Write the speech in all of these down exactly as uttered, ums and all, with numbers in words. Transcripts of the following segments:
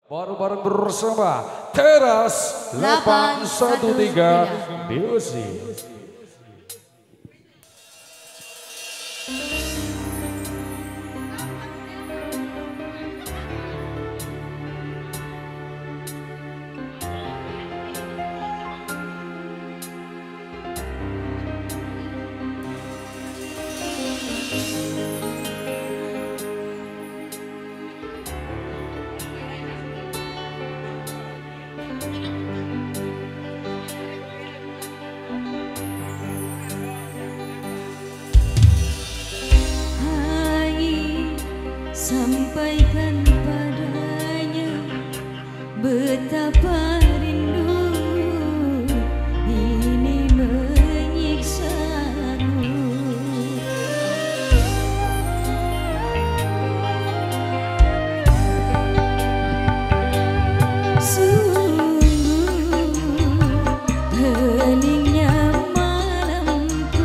Bareng-bareng bersama Teras delapan satu tiga Music. Sampaikan padanya betapa rindu ini menyiksaku. Sungguh heningnya malamku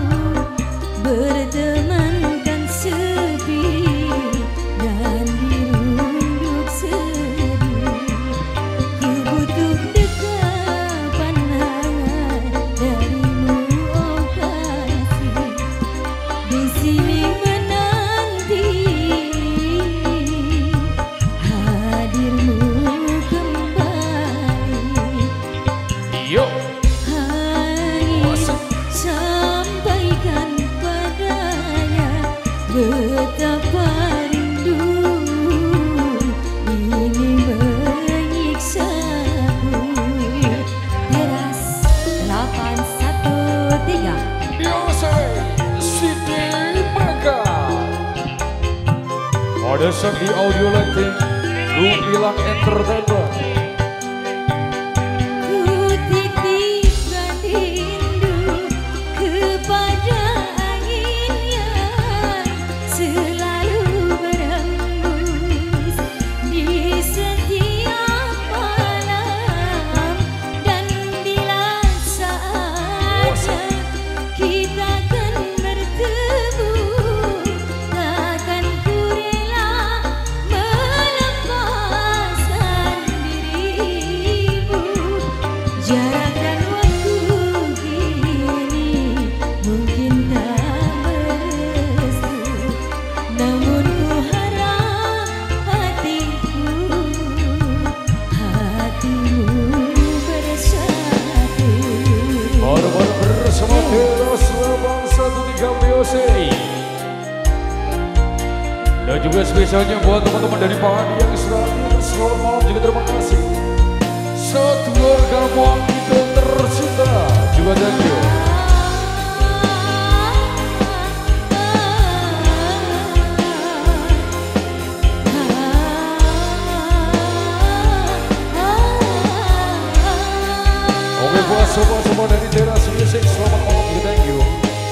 bertemankan sepi dan dirunduk sedih. Ku butuh dekapan hangat darimu, oh kasih. Di sini menanti hadirmu kembali. Yo. Hai, sampaikan padanya betapa rindu ini menyiksaku. Teras delapan satu tiga Music City Mega. Pada sang di audio lighting Ku bilang entertainment. Ku titipkan rindu kepada angin yang selalu berhembus di setiap malam. Dan bila saatnya kita akan bertemu, takkan ku rela melepaskan dirimu. Jarak dan waktu kini mungkin tak merestu, namun ku harap hatiku, hatimu bersatu. Bareng-bareng bersama Teras delapan satu tiga Music. Dan juga spesialnya buat teman-teman dari Padi yang sudah hadir. Selamat malam juga terima kasih. Satu keluarga wanita tercinta juga thank you. Oke buat semua-semua dari Teras Music, selamat malam juga thank you.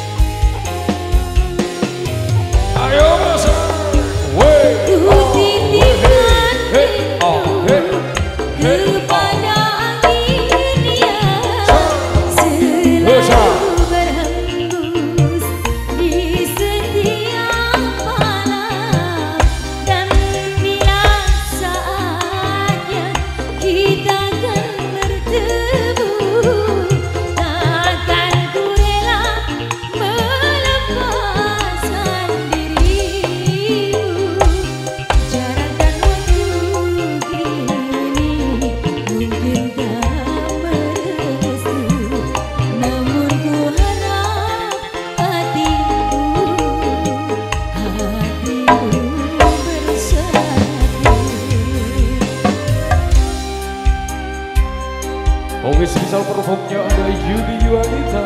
Ayo mas, wey, oh, wey, hey, hey, oh, hey, hey, oh. Kepada angin yang selalu berhembus di setiap malam. Dan bila saatnya kita akan bertemu, takkan ku rela melepaskan dirimu. Jarak dan waktu kini mungkin tak merestu, namun ku harap hatiku, hatimu bersatu. Oke, spesial performnya ada Yudi Yuanita,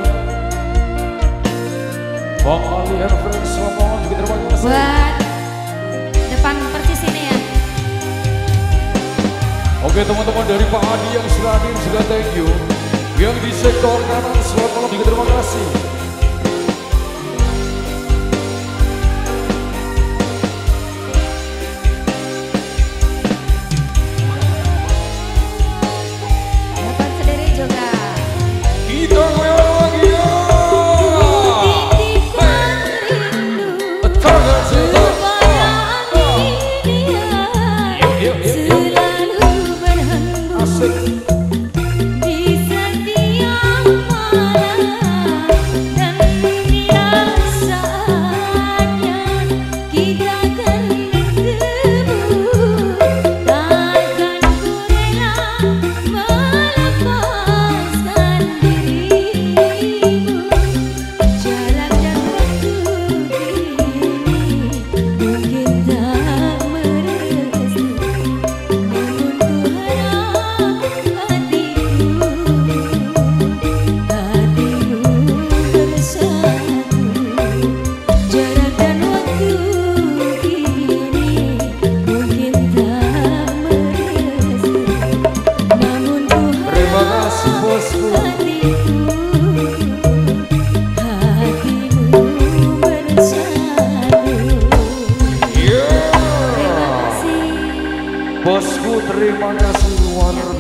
Bang Ali and Friends, selamat malam juga terima kasih. Buat depan persis ini ya. Oke teman-teman dari Pak Adi yang sudah hadir juga thank you. Yang di sektor kanan selamat malam juga terima kasih. Dapat sendiri juga. Kita goyang lagi ya. Titipkan rindu Tangan sebelah. kepada angin yang Yuk, yuk, yuk, yuk. selalu Bosku terima kasih luar